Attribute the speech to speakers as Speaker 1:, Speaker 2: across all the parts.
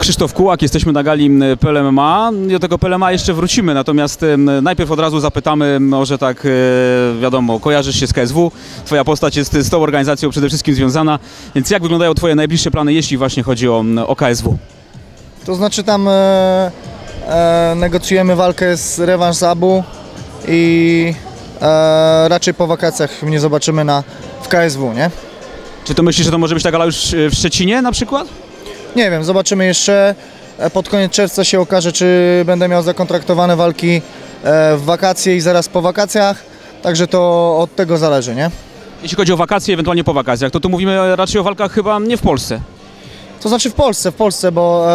Speaker 1: Krzysztof Kułak, jesteśmy na gali PL MMA. Do tego PL MMA jeszcze wrócimy, natomiast najpierw od razu zapytamy, może tak wiadomo, kojarzysz się z KSW, twoja postać jest z tą organizacją przede wszystkim związana, więc jak wyglądają twoje najbliższe plany, jeśli właśnie chodzi o KSW?
Speaker 2: To znaczy tam negocjujemy walkę z rewanż z Abu i raczej po wakacjach mnie zobaczymy w KSW, nie?
Speaker 1: Czy to myślisz, że to może być ta gala już w Szczecinie na przykład?
Speaker 2: Nie wiem, zobaczymy jeszcze. Pod koniec czerwca się okaże, czy będę miał zakontraktowane walki w wakacje i zaraz po wakacjach. Także to od tego zależy, nie?
Speaker 1: Jeśli chodzi o wakacje, ewentualnie po wakacjach, to tu mówimy raczej o walkach chyba nie w Polsce.
Speaker 2: To znaczy w Polsce, bo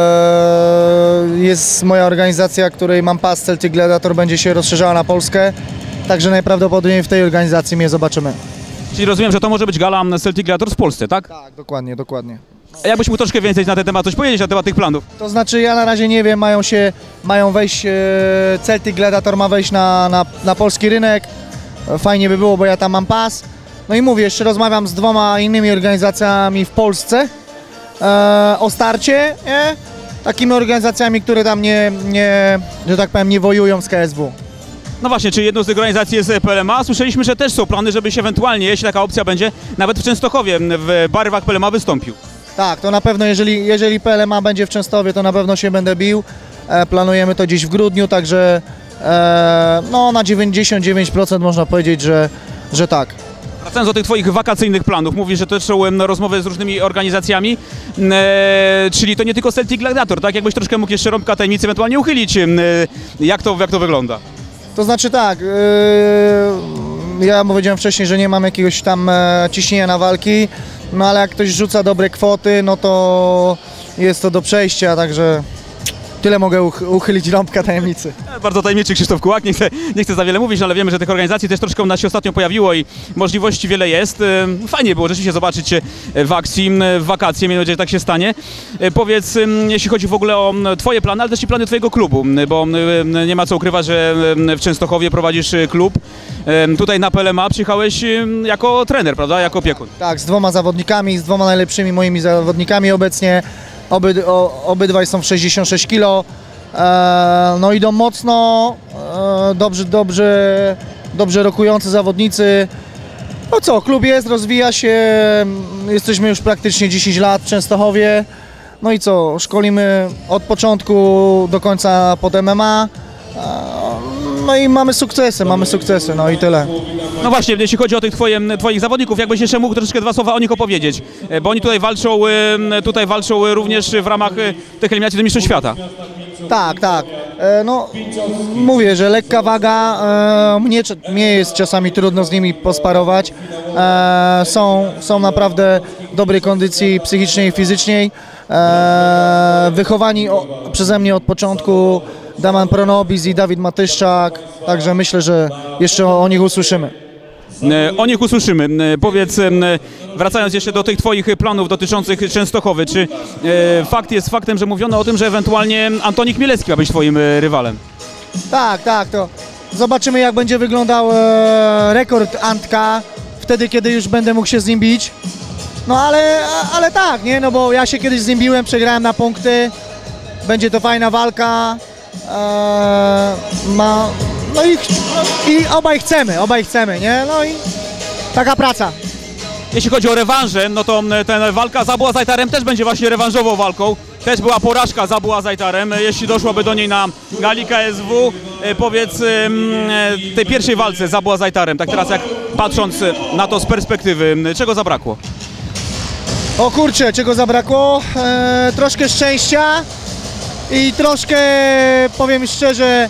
Speaker 2: jest moja organizacja, której mam pas, Celtic Gladiator, będzie się rozszerzała na Polskę. Także najprawdopodobniej w tej organizacji mnie zobaczymy.
Speaker 1: Czyli rozumiem, że to może być gala Celtic Gladiator w Polsce, tak?
Speaker 2: Tak, dokładnie, dokładnie.
Speaker 1: A jakbyś mógł troszkę więcej na ten temat coś powiedzieć, na temat tych planów?
Speaker 2: To znaczy ja na razie nie wiem, mają wejść, Celtic Gladiator ma wejść na polski rynek. Fajnie by było, bo ja tam mam pas. No i mówię, jeszcze rozmawiam z 2 innymi organizacjami w Polsce o starcie, nie? Takimi organizacjami, które tam że tak powiem, nie wojują z KSW.
Speaker 1: No właśnie, czy jedną z tych organizacji jest PL MMA? Słyszeliśmy, że też są plany, żebyś ewentualnie, jeśli taka opcja będzie, nawet w Częstochowie, w barwach PL MMA wystąpił.
Speaker 2: Tak, to na pewno, jeżeli PL MMA będzie w Częstochowie, to na pewno się będę bił. Planujemy to gdzieś w grudniu, także no, na 99% można powiedzieć, że tak.
Speaker 1: Wracając do tych twoich wakacyjnych planów, mówisz, że to są rozmowy z różnymi organizacjami, czyli to nie tylko Celtic Gladiator, tak? Jakbyś troszkę mógł jeszcze rąbka tajemnicy ewentualnie uchylić, jak to wygląda?
Speaker 2: To znaczy tak, ja powiedziałem wcześniej, że nie mam jakiegoś tam ciśnienia na walki, no ale jak ktoś rzuca dobre kwoty, no to jest to do przejścia, także tyle mogę uchylić rąbka tajemnicy.
Speaker 1: Bardzo tajemniczy Krzysztof Kułak, nie chcę za wiele mówić, ale wiemy, że tych organizacji też troszkę u nas się ostatnio pojawiło i możliwości wiele jest. Fajnie było rzeczywiście zobaczyć Cię w akcji, w wakacje, miejmy nadzieję, że tak się stanie. Powiedz, jeśli chodzi w ogóle o twoje plany, ale też i plany twojego klubu, bo nie ma co ukrywać, że w Częstochowie prowadzisz klub. Tutaj na PL MMA przyjechałeś jako trener, prawda, jako opiekun?
Speaker 2: Tak, z 2 zawodnikami, z 2 najlepszymi moimi zawodnikami obecnie. Obydwaj są w 66 kg, no idą mocno, dobrze rokujący zawodnicy. No co, klub jest, rozwija się, jesteśmy już praktycznie 10 lat w Częstochowie. No i co, szkolimy od początku do końca pod MMA. No i mamy sukcesy, no i tyle.
Speaker 1: No właśnie, jeśli chodzi o tych twoich zawodników, jakbyś jeszcze mógł troszeczkę 2 słowa o nich opowiedzieć, bo oni tutaj walczą również w ramach tych eliminacji do Mistrzostw Świata.
Speaker 2: Tak, tak. No, mówię, że lekka waga, mnie jest czasami trudno z nimi posparować. Są naprawdę dobrej kondycji psychicznej i fizycznej. Wychowani przeze mnie od początku Damian Pronobis i Dawid Matyszczak, także myślę, że jeszcze o nich usłyszymy.
Speaker 1: O nich usłyszymy. Powiedz, wracając jeszcze do tych twoich planów dotyczących Częstochowy, czy fakt jest faktem, że mówiono o tym, że ewentualnie Antoni Chmielewski ma być twoim rywalem?
Speaker 2: Tak, tak, to zobaczymy, jak będzie wyglądał rekord Antka, wtedy, kiedy już będę mógł się z nim bić. No ale tak, nie, no bo ja się kiedyś z nim biłem, przegrałem na punkty, będzie to fajna walka. No i obaj chcemy, nie? No i taka praca.
Speaker 1: Jeśli chodzi o rewanże, no to ta walka z Abu Azaitarem też będzie właśnie rewanżową walką. Też była porażka z Abu Azaitarem, jeśli doszłoby do niej na gali KSW. Powiedz, tej pierwszej walce z Abu Azaitarem, tak teraz jak patrząc na to z perspektywy, czego zabrakło?
Speaker 2: O kurczę, czego zabrakło? Troszkę szczęścia i troszkę, powiem szczerze,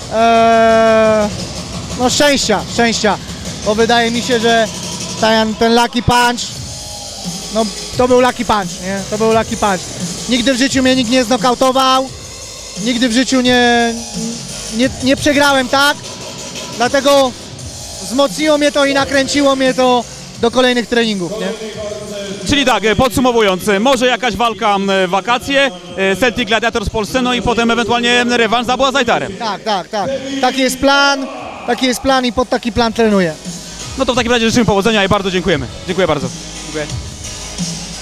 Speaker 2: no szczęścia, bo wydaje mi się, że ten lucky punch, no to był lucky punch, nie? To był lucky punch. Nigdy w życiu mnie nikt nie znokautował, nigdy w życiu nie przegrałem, tak? Dlatego wzmocniło mnie to i nakręciło mnie to do kolejnych treningów, nie?
Speaker 1: Czyli tak, podsumowując, może jakaś walka w wakacje, Celtic Gladiator z Polsce, no i potem ewentualnie rewanż z Abu Azaitarem.
Speaker 2: Tak. Taki jest plan i pod taki plan trenuję.
Speaker 1: No to w takim razie życzymy powodzenia i bardzo dziękujemy. Dziękuję bardzo. Dziękuję.